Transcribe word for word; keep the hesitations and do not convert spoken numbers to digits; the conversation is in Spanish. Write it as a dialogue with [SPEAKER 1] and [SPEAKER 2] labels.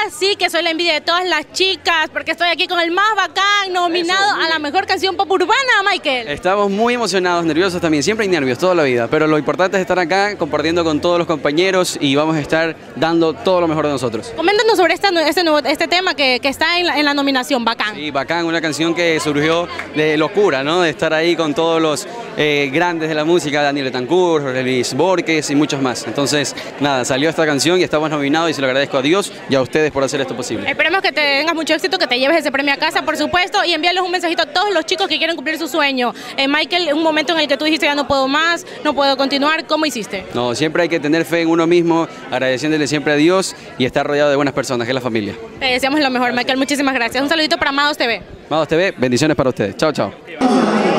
[SPEAKER 1] sí que soy la envidia de todas las chicas, porque estoy aquí con el más bacán, nominado Eso, a la mejor canción pop urbana, Michael.
[SPEAKER 2] Estamos muy emocionados, nerviosos también, siempre hay nervios toda la vida, pero lo importante es estar acá compartiendo con todos los compañeros y vamos a estar dando todo lo mejor de nosotros.
[SPEAKER 1] Coméntanos sobre este, este, nuevo, este tema que, que está en la, en la nominación, Bacán.
[SPEAKER 2] Sí, Bacán, una canción que surgió de locura, ¿no? De estar ahí con todos los eh, grandes de la música, Daniel Betancourt, Luis Borges y muchos más. Entonces, nada, salió esta canción y estamos nominados y se lo agradezco a Dios y a ustedes por hacer esto posible.
[SPEAKER 1] Esperemos que tengas mucho éxito, que te lleves ese premio a casa, por supuesto, y envíales un mensajito a todos los chicos que quieren cumplir su sueño. Eh, Michael, un momento en el que tú dijiste ya no puedo más, no puedo continuar, ¿cómo hiciste?
[SPEAKER 2] No, siempre hay que tener fe en uno mismo, agradeciéndole siempre a Dios y estar rodeado de buenas personas, que es la familia.
[SPEAKER 1] Te deseamos lo mejor, Michael, muchísimas gracias. Un saludito para Amados T V.
[SPEAKER 2] Amados T V, bendiciones para ustedes. Chao, chao.